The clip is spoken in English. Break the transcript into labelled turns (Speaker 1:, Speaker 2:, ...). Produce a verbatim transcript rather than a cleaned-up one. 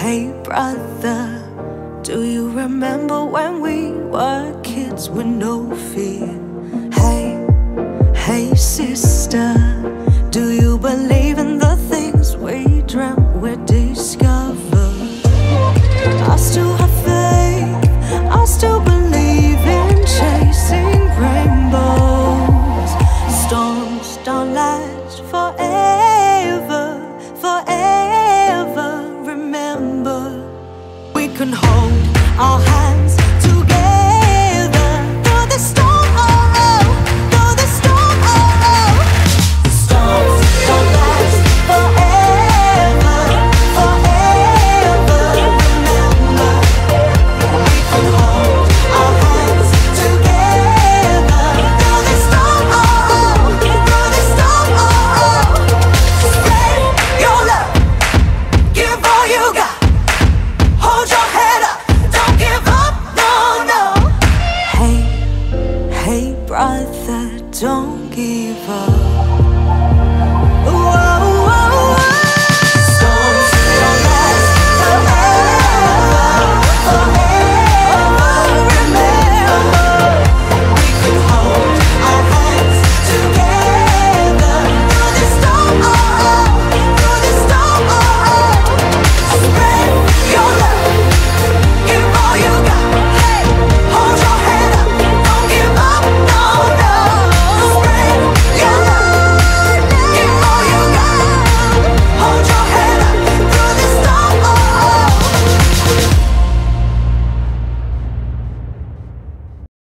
Speaker 1: Hey brother, do you remember when we were kids with no fear? Hey, hey sister, do you believe in the things we dreamt we discovered? I still have faith, I still believe in chasing rainbows. Storms don't last forever, forever. Remember, we can hold our hands together through the storm, oh oh, through the storm, oh oh. Storms don't last forever, forever. Remember, we can hold our hands together through the storm, oh oh, through the storm, oh oh. Spread your love, give all you got. Hold your head up, don't give up, no, no. Hey, hey brother, don't give up.